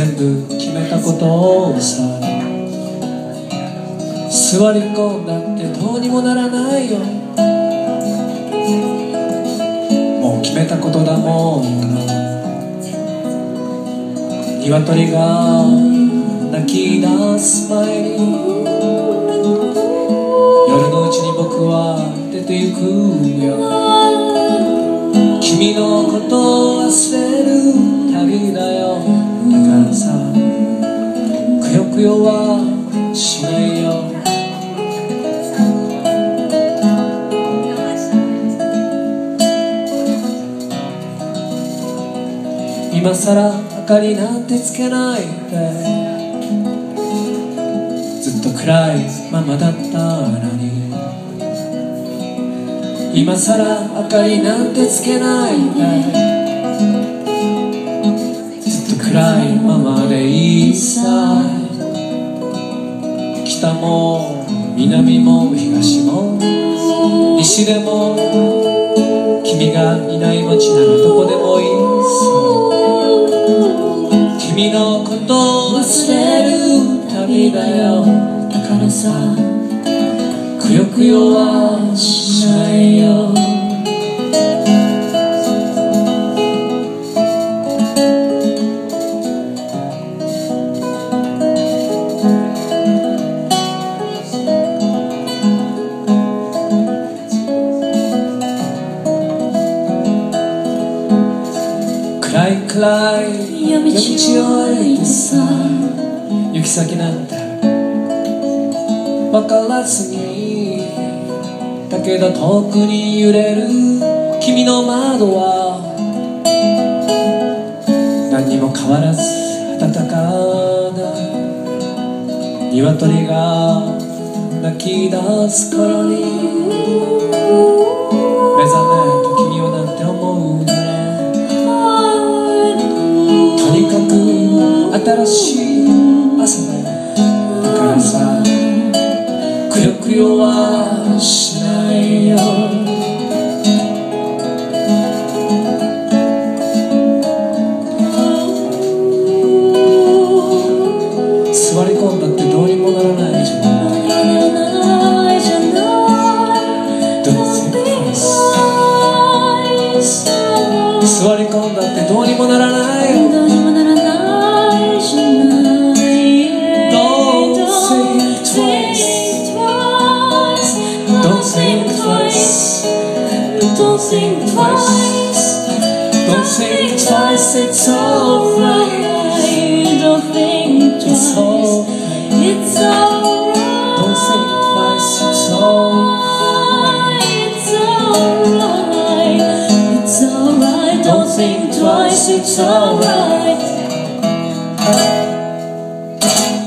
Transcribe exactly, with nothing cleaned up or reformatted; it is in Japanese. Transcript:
全部決めたことをさ、座り込んだってどうにもならないよ。もう決めたことだもんな。鶏が泣き出す前に夜のうちに僕は出てゆくよ。君のことを忘れる旅だよ。だからさ、くよくよはしないよ。今さら明かりなんてつけないで、ずっと暗いままだったのに。今さら明かりなんてつけないで、ずっと暗いままでいいさ。北も南も東も西でも君がいない街ならどこでもいいさ。君のことを忘れる旅だよ。だからさ、くよくよはしないよ。暗い暗い夜道を歩いてさ、行き先なんて分からずに、だけど遠くに揺れる君の窓は何にも変わらず暖かな。鶏が泣き出す頃に目覚めた君をなんて思うなら、とにかく新しい朝だよ。だからさ、くよくよはしないよ。座り込んだってどうにもならないじゃない。座り込んだってどうにもならないよ。Don't think twice. Don't think twice. Don't think twice. It's alright. Don't think twice. It's alright. Don't think twice. It's alright. It's alright. It's alright. Don't think twice. It's alright.